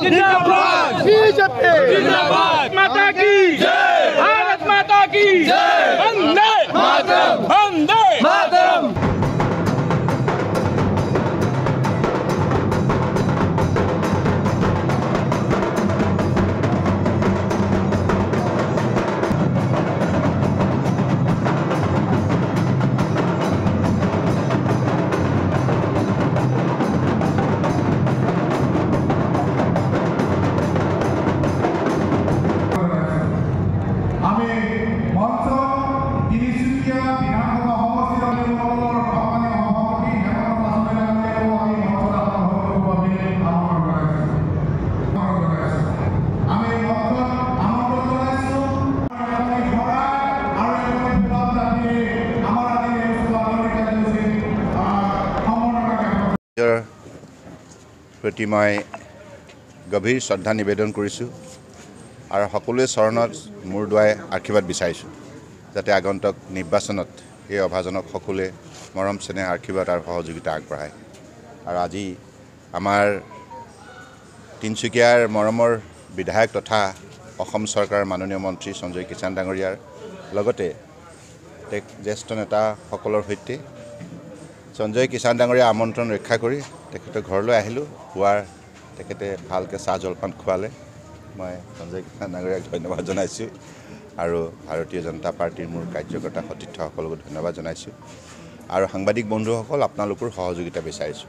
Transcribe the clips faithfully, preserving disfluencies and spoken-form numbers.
जिंदाबाद बीजेपी जिंदाबाद माता की जय भारत माता की जय वंदे मातरम वंदे मातरम प्रति मैं गभीर श्रद्धा निवेदन करिছোঁ और सकलोरे चरणत मूर दुआई आशीर्वाद विचारिছোঁ जाते आगंतुक निर्वाचनत এই অভাজনক সকলোৱে মৰম চেনেহ আশীৰ্বাদ আৰু সহযোগিতা আগবঢ়ায় আৰু আজি আমাৰ তিনচুকীয়াৰ মৰমৰ বিধায়ক তথা অসম চৰকাৰৰ মাননীয় মন্ত্ৰী সঞ্জয় কিষাণ ডাঙৰীয়াৰ লগতে জ্যেষ্ঠ নেতা সকলৰ সৈতে সঞ্জয় কিষাণ ডাঙৰীয়া আমন্ত্ৰণ ৰক্ষা কৰি তেখেতৰ ঘৰলৈ আহিলোঁ পুৱাৰ তেখেতে ভালকৈ চাহ জলপান খোৱালে মই সঞ্জয় কিষাণ ডাঙৰীয়াক ধন্যবাদ জনাইছোঁ আৰু ভাৰতীয় জনতা পাৰ্টিৰ মোৰ কাৰ্যকৰ্তা সতীৰ্থসকলকো ধন্যবাদ জনাইছোঁ আৰু সাংবাদিক বন্ধুসকল আপোনালোকৰ সহযোগিতা বিচাৰিছোঁ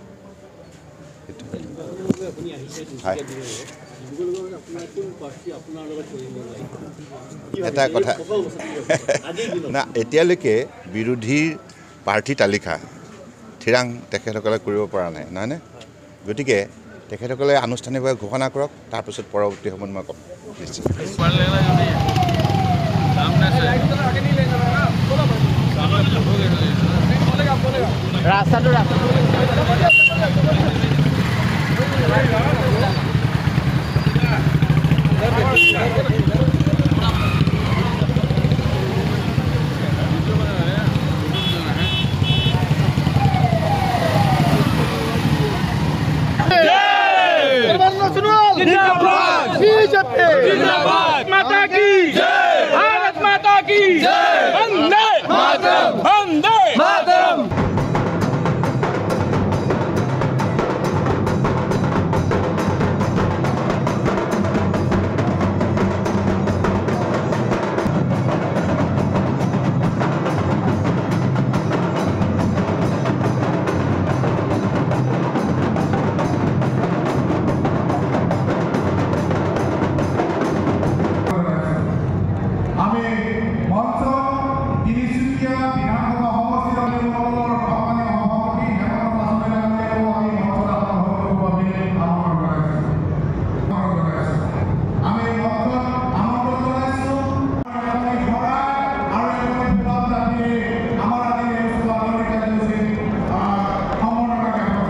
এটা কথা না এতিয়ালৈকে বিৰোধীৰ প্ৰাৰ্থী তালিকা ঠিৰাং তেখেতসকলে কৰিব পৰা নাই নহয়নে গতিকে তেখেতসকলে আনুষ্ঠানিকভাৱে ঘোষণা কৰক তাৰপিছত পৰৱৰ্তী সময়ত মই ক'ম ৰাস্তাটো जिंदाबाद बीजेपी जिंदाबाद माता की जय भारत माता की जय वंदे मातरम वंदे मातरम আমি মঞ্চ